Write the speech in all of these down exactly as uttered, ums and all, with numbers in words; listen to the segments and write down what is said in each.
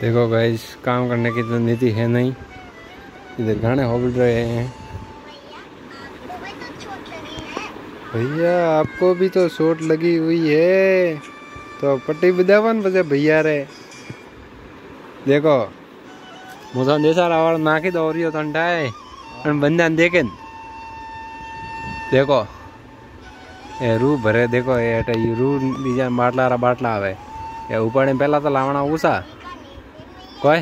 देखो गाइस, काम करने की तो नीति है नहीं। इधर गाने हो भी रहे हैं। भैया आपको भी तो चोट लगी हुई है, तो पट्टी बजावन बजे भैया रे। देखो मुझे जैसा रावण नाकी दौरी ठंडा है बंदा देखे। देखो ये रू भरे, देखो ये रू बीजा बाटला रा बाटला आवे। ये ऊपर ने पहला तो लावना ऊसा कोई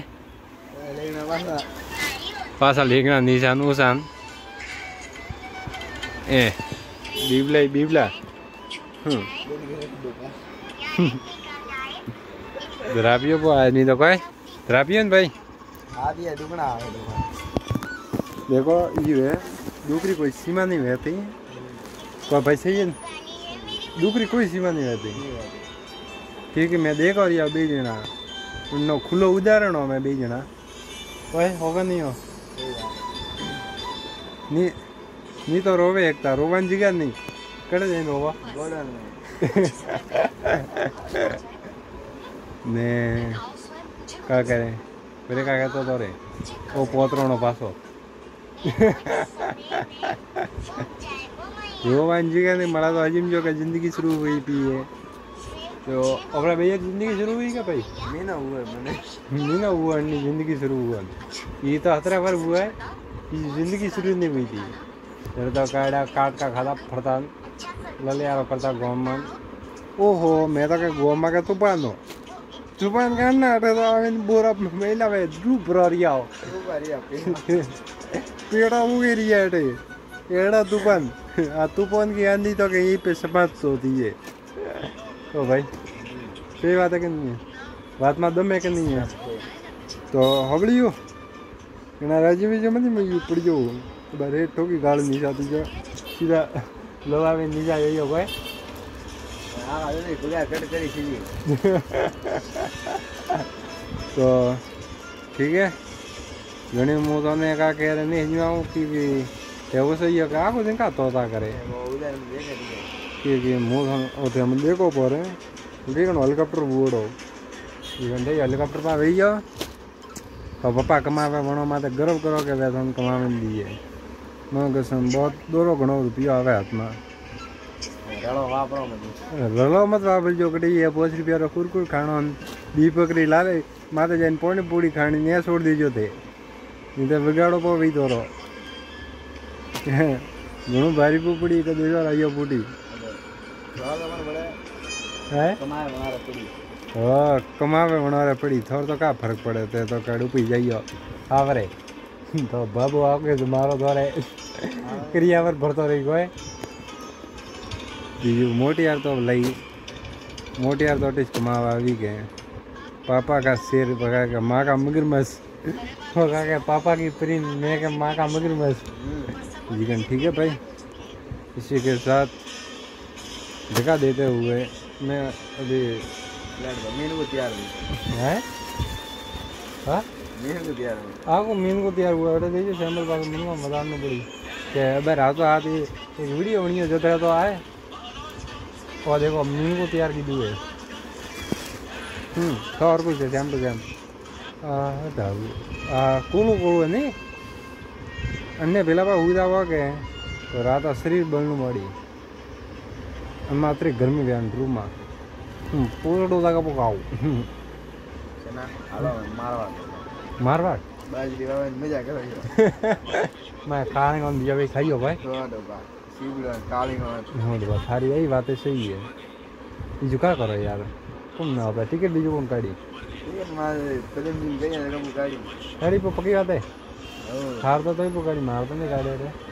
पासा लेखना निशान ऊसान ए बीबला बीबला धरापियो को आदमी तो कोई धरापियो भाई। देखो ये है दूसरी कोई सीमा नहीं रहती, कोई भाई सही है, दूसरी कोई सीमा नहीं रहती। क्योंकि मैं देखो या बेजना उन्नो खुलो उदाहरण हो, मैं बेजना कोई होगा नहीं हो नी नी तो रोवे एकता रोवन जिगर नहीं कड़े जाए रोवा ने क्या करें फिर क्या कहते तो रे वो पोतरो नो पासो रोवन जिगर नहीं मरा तो अजीम जो का जिंदगी शुरू हुई पी है। तो अपना भैया जिंदगी शुरू हुई क्या भाई? मीना हुआ है मैंने मीना हुआ नहीं जिंदगी शुरू हुआ। ये तो हतरा भर हुआ है, जिंदगी शुरू नहीं हुई थी। फिर तो काटा काट का खादा फरता लले यार करता गोमन। ओहो मैं तो के गोमा का तूफान हो तूफान करना तो आवे बोरा महिला वे ड्रूप ररिया हो पेड़ा मुगे रिया है एड़ा तूफान आ तूफान की आंधी तो कहीं पे समाप्त होती है। तो भाई सही बात है कि नहीं है? बात में दम है कि नहीं है? तो हबड़ी हो ना राजी में जो मत मैं पड़ जो बारे ठोकी गाड़ नहीं जाती जो सीधा लोहा में नीचा यही हो गए। तो ठीक है घनी मुँह ने कहा कह रहे नहीं आऊँ कि वो सही है क्या कुछ इनका तोता करे कि मुँह उठे हम देखो पर देखो हेलीकॉप्टर बूढ़ो घंटे हेलीकॉप्टर पर वही जाओ तो पप्पा कमावे वणो माते गर्व करो के वे तुम कमावे दिए मैं कसम बहुत दोरो घणो रुपया आवे हाथ में रलो वापरो मत रलो मत वापर जो कड़ी ये पाँच रुपया रो कुरकुर खानो दी पकड़ी लाले माते जाइन पौनी पूड़ी खानी ने छोड़ दीजो थे इधर बिगाड़ो पो वही दोरो घणो भारी पुपड़ी तो देखो आयो पुटी है हाँ कमावे बनारे पड़ी थोड़ा तो क्या फर्क पड़े थे तो कड़ू पी जाइयो आवरे तो बाबू आगे जो मारो द्वारे क्रिया पर भरतो रही कोई बीजू मोटी यार तो लई मोटी यार तो टिस कमावा भी गए पापा का शेर पका के माँ का मगरमच्छ पका के पापा की प्रीन मैं के माँ का मगरमच्छ जीवन ठीक है भाई। इसी के साथ दिखा देते हुए मैं अभी मीन को तैयार है हाँ मीन को तैयार आपको मीन को तैयार हुआ बेटा देखिए सैम्पल पास मिलूंगा मैदान में बड़ी क्या अबे रातों हाथ ही एक वीडियो बनी हो जो तेरा तो आए और देखो मीन को तैयार की दी है हम्म तो और कुछ है सैम्पल सैम्पल आ कोलू कोलू है नहीं अन्य पहला बार हुई हुआ के तो रात शरीर बनू मड़ी मात्र गर्मी व्यान रूम में पूरा डोजा का पकाओ मारवाड़ मजा कर मैं खाने कौन दिया भाई खाइयो भाई सारी यही बातें सही है। बीजू क्या करो यार तुम ना होता टिकट बीजू कौन गाड़ी गाड़ी पर पकी बात है हार तो ही गाड़ी मार तो नहीं गाड़ी